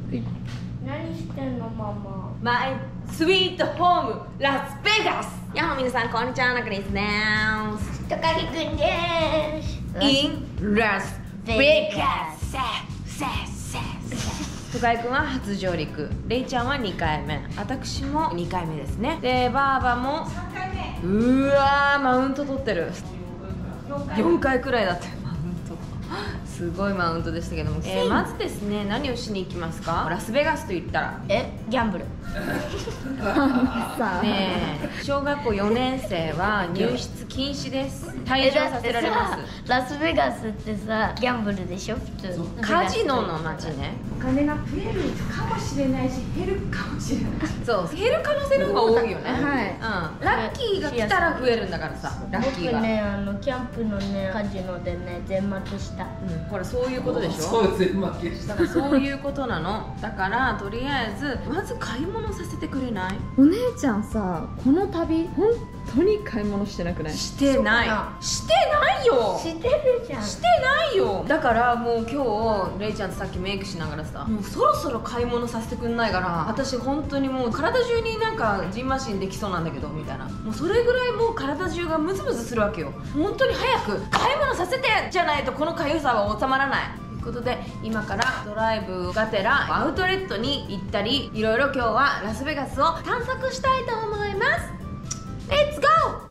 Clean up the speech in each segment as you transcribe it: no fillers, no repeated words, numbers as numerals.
何してんのママ。 マイスイートホームラスベガス。やっほー皆さんこんにちは、なかですね。 高木くんです。 in ラスベガス。深井くんは初上陸、レイちゃんは2回目、私も2回目ですね。でバーバも3回目。うわー、マウント取ってる。4回くらいだったよ、マウント。すごいマウントでしたけども、まずですね、何をしに行きますか？ラスベガスと言ったらギャンブル。 ねえ、小学校4年生は入室禁止です。退場させられます。 ラスベガスってさ、ギャンブルでしょ普通。 カジノの街ね。お金が増えるかもしれないし、減るかもしれない。そう、減る可能性の方が多いよね。はい。うん。ラッキーが来たら増えるんだからさ。ラッキーが。 僕ね、キャンプのね、カジノでね、全負けした。 ほら、そういうことでしょ。 そう全負けした。 だからそういうことなの。だからとりあえずまず買い物させてくれない？ お姉ちゃんさ、この旅本当に買い物してなくない？ してないよ。 してるじゃん。 してないよ。だからもう今日レイちゃんとさっきメイクしながらさ、もうそろそろ買い物させてくんないから、私本当にもう体中になんかジンマシンできそうなんだけどみたいな、もうそれぐらいもう体中がムズムズするわけよ。本当に早く買い物させてじゃないとこのかゆさは収まらないということで、今からドライブがてらアウトレットに行ったり、いろいろ今日はラスベガスを探索したいと思います。レッツゴー。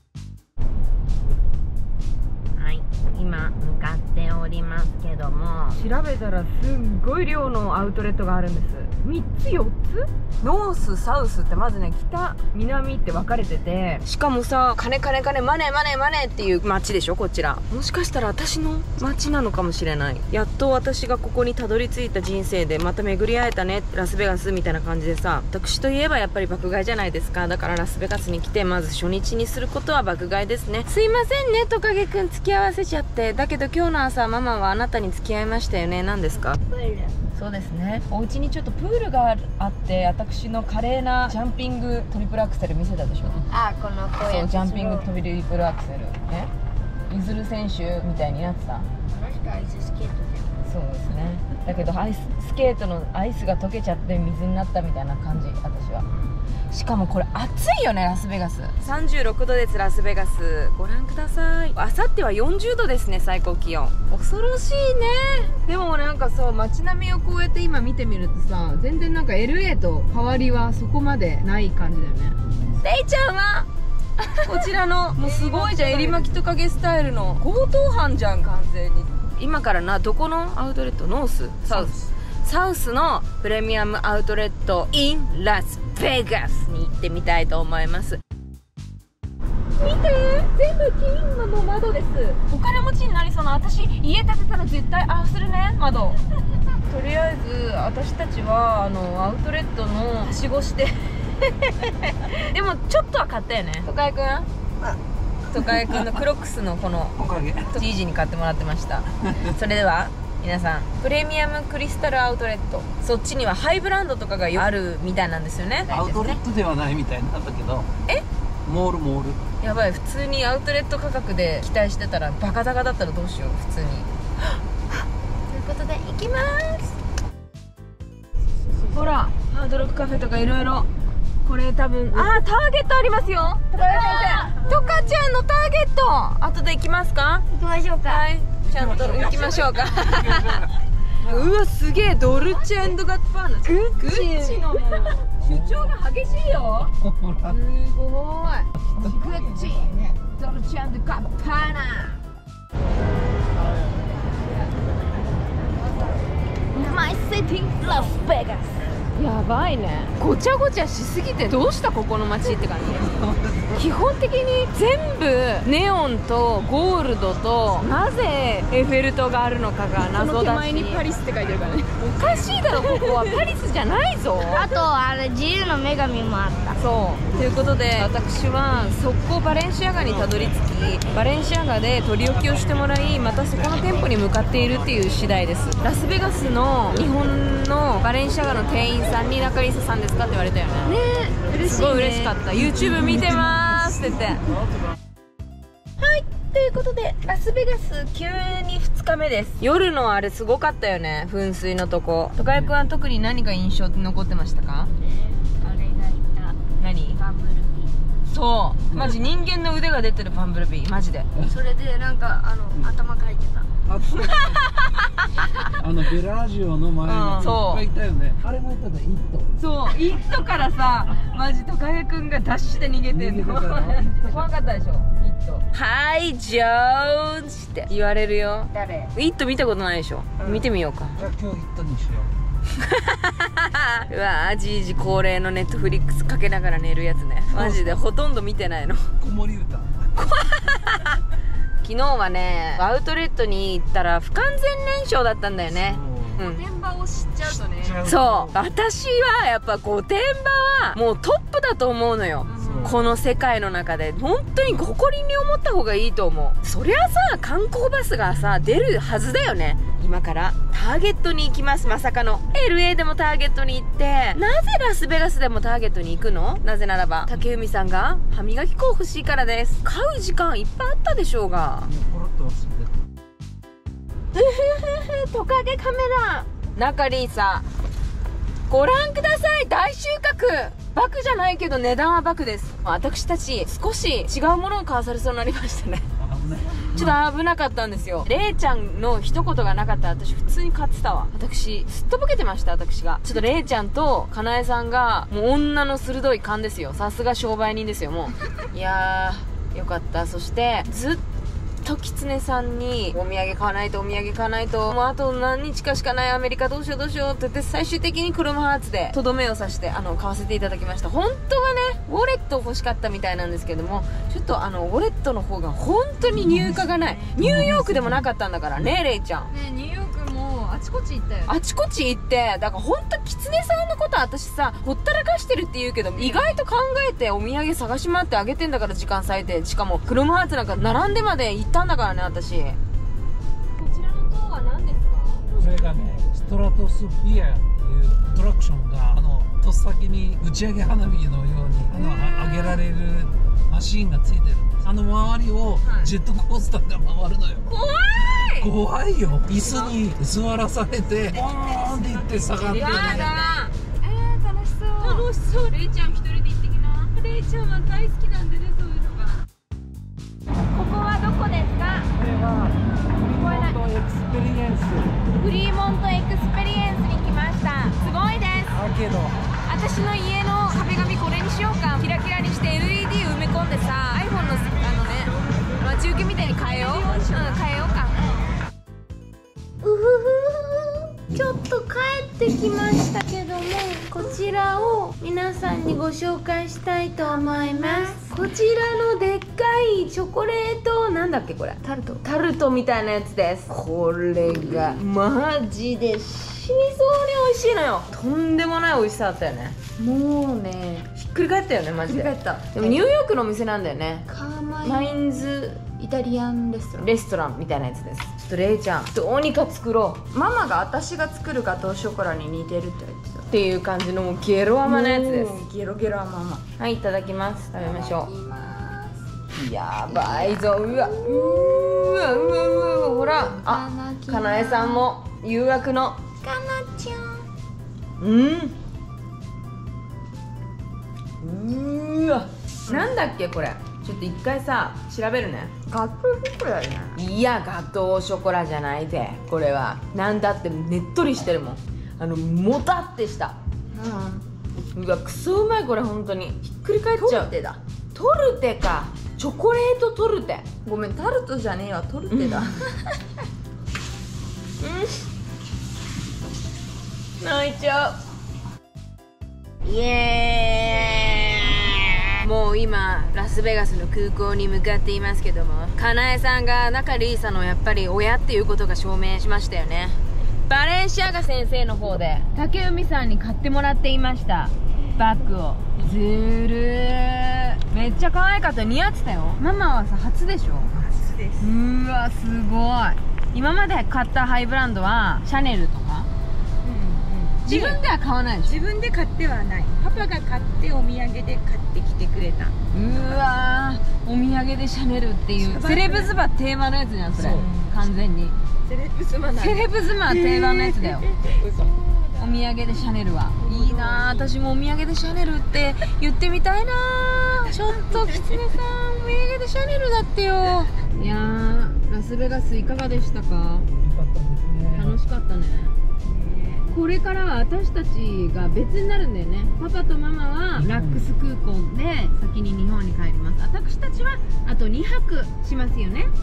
今向かっておりますけども、調べたらすっごい量のアウトレットがあるんです。3つ4つノースサウスってまずね、北南って分かれてて、しかもさ、金マネーっていう街でしょこちら。もしかしたら私の街なのかもしれない。やっと私がここにたどり着いた人生でまた巡り会えたね、ラスベガスみたいな感じでさ、私といえばやっぱり爆買いじゃないですか。だからラスベガスに来てまず初日にすることは爆買いですね。すいませんね、トカゲくん付き合わせちゃって。だけど今日の朝ママはあなたに付き合いましたよね。何ですか？ プール。 そうですね、お家にちょっとプールがあって、私の華麗なジャンピングトリプルアクセル見せたでしょ。 あ、このこうやってそう、ジャンピングトリプルアクセルね、ゆずる選手みたいになってた。 確かアイススケートじそうですね。だけどアイススケートのアイスが溶けちゃって水になったみたいな感じ、私は。しかもこれ暑いよね、ラスベガス。36度です、ラスベガス。ご覧ください。あさっては40度ですね、最高気温。恐ろしいね。でもなんかそう、街並みをこうやって今見てみるとさ、全然なんか LA と変わりはそこまでない感じだよね。レイちゃんはこちらのもうすごいじゃん、襟巻きトカゲスタイルの強盗犯じゃん、完全に。今からどこのアウトレット？ノース？サウスのプレミアムアウトレット in ラスベガスに行ってみたいと思います。見て、全部金の窓です。お金持ちになりそうな。私家建てたら絶対ああするね、窓。とりあえず私たちはアウトレットのはしごしてでもちょっとは買ったよね、トカイくん。トカイくんのクロックスのこのじいじに買ってもらってました。それでは皆さん、プレミアムクリスタルアウトレット、そっちにはハイブランドとかがあるみたいなんですよね。 アウトレットではないみたいなんだけど、モールやばい、普通にアウトレット価格で期待してたらバカ高だったらどうしよう、普通に。ということで行きます。ほら、ハードロックカフェとかいろいろ。これ多分ターゲットありますよ。トカちゃんのターゲット、後で行きますか？ 行きましょうか。 はい、ちゃんと行きましょうか。うわ、すげえ、ドルチェ&ガッパーナ、グッチの主張が激しいよ。すごい。グッチ、ドルチェ&ガッパーナ。マイシティラスベガス。やばいね、ごちゃごちゃしすぎてどうしたここの街って感じ。基本的に全部ネオンとゴールドと、なぜエッフェル塔があるのかが謎だし、この手前にパリスって書いてるからね。おかしいだろ、ここはパリスじゃないぞ。 あとあれ自由の女神もあった。 そうということで、私は速攻バレンシアガにたどり着き、バレンシアガで取り置きをしてもらい、またそこの店舗に向かっているっていう次第です。ラスベガスの日本のバレンシアガの店員さんに中里依紗さんですかって言われたよね。 ね、嬉しいね。 すごい嬉しかった。 YouTube 見てますって言って。はい、 ということでラスベガス急に2日目です。夜のあれすごかったよね、噴水のとこ。とかやくんは特に何が印象に残ってましたか？ あれがいた。 何？ バブルビそうマジ人間の腕が出てるバンブルビー、マジで。 ー。それでなんか頭かいてた。 ベラージオの前にいっぱいいたよね。あれもいたね、イット。 そう、イットからさ、マジトカゲくんがダッシュで逃げてんの。怖かったでしょ、イット。はい、ジョーンズって言われるよ。 誰？ イット見たことないでしょ。見てみようか。 じゃあ今日イットにしようわー、じいじ恒例のネットフリックスかけながら寝るやつね。マジでほとんど見てないの。 う。子守歌。 昨日はね、アウトレットに行ったら不完全燃焼だったんだよね。うん。 現場を知っちゃうとね。 そう、私はやっぱ御殿場はもうトップだと思うのよ。この世界の中で本当に誇りに思った方がいいと思う。そりゃさ、観光バスがさ出るはずだよね。今からターゲットに行きます。まさかの LA でもターゲットに行って、なぜラスベガスでもターゲットに行くの？なぜならば竹海さんが歯磨き粉を欲しいからです。買う時間いっぱいあったでしょうが。 ポロッと忘れてトカゲカメラ。中リーサご覧ください、大収穫。バクじゃないけど値段はバクです。私たち少し違うものを買わされそうになりましたね。ちょっと危なかったんですよ。レイちゃんの一言がなかったら私普通に買ってたわ。私すっとぼけてました。私がちょっとレイちゃんとかなえさんがもう女の鋭い勘ですよ。さすが商売人ですよ。もういやーよかった。そしてずっとキツネさんにお土産買わないと、お土産買わないと、もうあと何日かしかないアメリカどうしようどうしようって言って、最終的にクロムハーツでとどめを刺して買わせていただきました。本当はねウォレット欲しかったみたいなんですけども、ちょっとウォレットの方が本当に入荷がない。ニューヨークでもなかったんだからね、レイちゃん。 ね、ニューヨークもあちこち行ったよ。 あちこち行って、だから本当キツネさんのことは私さほったらかしてるって言うけど、意外と考えてお土産探し回ってあげてんだから、時間割いて。しかもクロムハーツなんか並んでまで行ったんだからね、私。こちらの塔は何ですか？ それがね、ストラトスフィアっていうアトラクションがとっさきに打ち上げ花火のように上げられるマシーンがついてるんです。周りをジェットコースターが回るのよ。怖いよ。椅子に座らされてボーンっていって下がってね。 やだ。 楽しそう。 楽しそう。レイちゃん一人で行ってきな。レイちゃんは大好きなんでね、そういうのが。ここはどこですか？ これはフリーモントエクスペリエンス。 フリーモントエクスペリエンスに来ました。すごいです。 だけど私の家の壁紙これにしようか。キラキラにして LED 埋め込んでさ、 iPhone の待ち受けみたいに変えよう。変えようか。 ちょっと帰ってきましたけども、こちらを皆さんにご紹介したいと思います。こちらのでっかいチョコレート、なんだっけこれ、タルトみたいなやつです。これがマジで死にそうに美味しいのよ。 とんでもない美味しさだったよね。 もうね、 ひっくり返ったよね、マジで。 ひっくり返った。 でもニューヨークのお店なんだよね。 カーママインズイタリアンレストランみたいなやつです。ちょっとレイちゃんどうにか作ろう。 ママが私が作るガトーショコラに似てるって言ってたっていう感じのもうゲロ甘なやつです。 ゲロゲロママ。 はい、いただきます。食べましょいただきまう。やばいぞ。うわほら、かなえさんも誘惑のす。かなちゃん。 うわ、なんだっけこれ。ちょっと一回さ調べるね。 ガトーショコラじゃない？ いや、ガトーショコラじゃないで。これはなんだってねっとりしてるもん。もたってした。うわ、クソうまいこれ。本当にひっくり返っちゃう。 トルテだ。 トルテか。チョコレートトルテ。 ごめん、タルトじゃねえわ、トルテだ。 泣いちゃう。イエーイ。もう今ラスベガスの空港に向かっていますけども、かなえさんが中リーサのやっぱり親っていうことが証明しましたよね。バレンシアガ先生の方で竹海さんに買ってもらっていましたバッグを。ずるー、めっちゃ可愛かった。似合ってたよ。ママはさ初でしょ？ 初です。 うわ、すごい。今まで買ったハイブランドはシャネルとか、 自分では買わないでしょ。 自分で買ってはない。パパが買ってお土産で買ってきてくれた。 うわー、お土産でシャネルっていうセレブ妻定番のやつじゃんそれ。 そう完全にセレブ妻なんだ。 セレブ妻定番のやつだよ。 嘘。 お土産でシャネルはいいなあ。私もお土産でシャネルって言ってみたいなあ。ちょっとキツネさん、お土産でシャネルだってよ。いやー、ラスベガスいかがでしたか？ よかったですね。 楽しかったね。これからは私たちが別になるんだよね。パパとママはラックス空港で先に日本に帰ります。私たちはあと2泊しますよね。や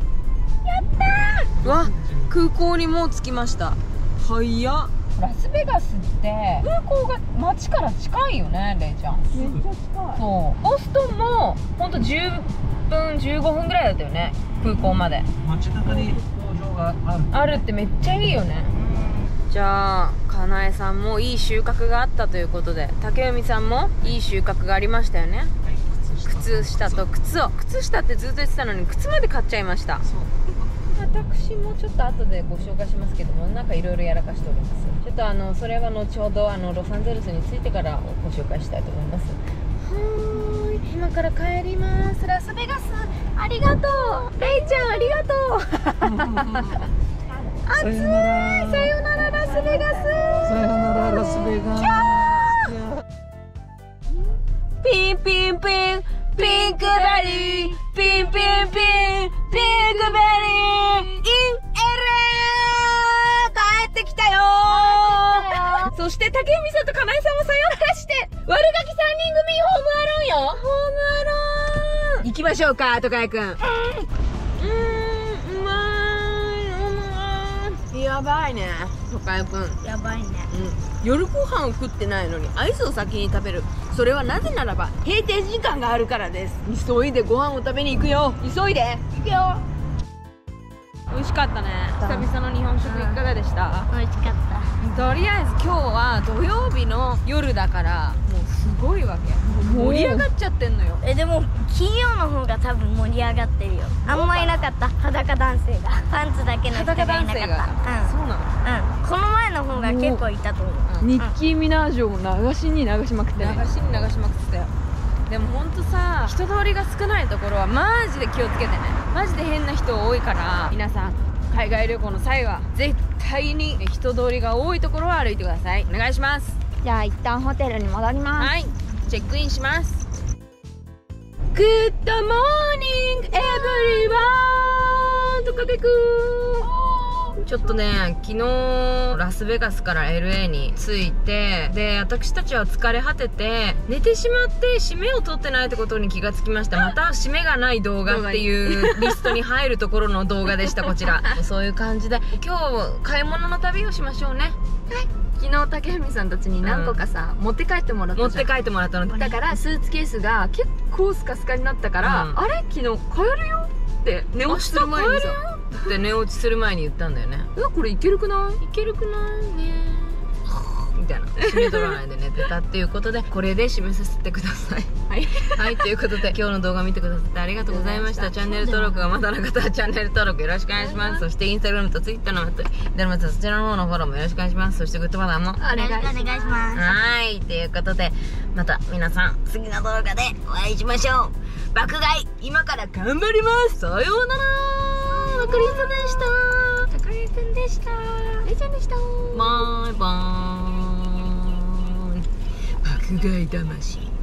ったー。わ、空港にもう着きました。早っ。ラスベガスって空港が街から近いよね、レイちゃん。 めっちゃ近い。 そう、ボストンもほんと10分15分ぐらいだったよね、空港まで。 街中に工場があるってめっちゃいいよね。じゃあかなえさんもいい収穫があったということで、竹海さんもいい収穫がありましたよね。靴下と靴下ってずっと言ってたのに靴まで買っちゃいました。私もちょっと後でご紹介しますけども、なんかいろいろやらかしております。ちょっとそれは後ほどロサンゼルスに着いてからご紹介したいと思います。はーい、今から帰ります。ラスベガスありがとう、レイちゃんありがとう。 さよなら。 さよならラスベガス。 さよならラスベガス。 ピンピンピンピンクベリー、ピンピンピンピンクベリー、インエレー、帰ってきたよー。そして竹海さんとかなえさんもさよならして、悪ガキ3人組ホームアローンよ。ホームアローン行きましょうか、とかやくん。うまい。やばいね、とかやくん。 やばいね。 夜ご飯を食ってないのにアイスを先に食べる。それはなぜならば閉店時間があるからです。急いでご飯を食べに行くよ。急いで行くよ。美味しかったね。久々の日本食いかがでした？ 美味しかった。 とりあえず今日は土曜日の夜だからもうすごいわけ。盛り上がっちゃってんのよ。 でも金曜の方が多分盛り上がってるよ。あんまいなかった。裸男性がパンツだけの人がいなかった。 そうなの。 この前の方が結構いたと思う。 ニッキー・ミナージュを流しに流しまくってね。流しまくってたよ。でもほんとさ、人通りが少ないところはマジで気をつけてね。マジで変な人多いから、皆さん海外旅行の際は絶対に人通りが多いところを歩いてください。お願いします。 じゃあ一旦ホテルに戻ります。 はい、チェックインします。グッドモーニングエブリワンとかけくー。ちょっとね、昨日ラスベガスから LA に着いて、で私たちは疲れ果てて寝てしまって締めを取ってないってことに気がつきました。また締めがない動画っていうリストに入るところの動画でした。こちらそういう感じで今日買い物の旅をしましょうね。はい、昨日竹文さんたちに何個かさ、持って帰ってもらったじゃん。持って帰ってもらったのだからスーツケースが結構スカスカになったから、あれ昨日買えるよって寝落ちする前にさって寝落ちする前に言ったんだよね。これいけるくない？いけるくないねみたいな、締め取らないで寝てたっていうことでこれで締めさせてください。はいはい、ということで今日の動画見てくださってありがとうございました。チャンネル登録がまだの方はチャンネル登録よろしくお願いします。そしてインスタグラムとツイッターのでまたそちらの方のフォローもよろしくお願いします。そしてグッドボタンもお願いします。はい、ということでまた皆さん次の動画でお会いしましょう。爆買い今から頑張ります。さようなら。わかりさでした。高井くんでした。レイちゃんでした。バイバーイ。爆買い魂。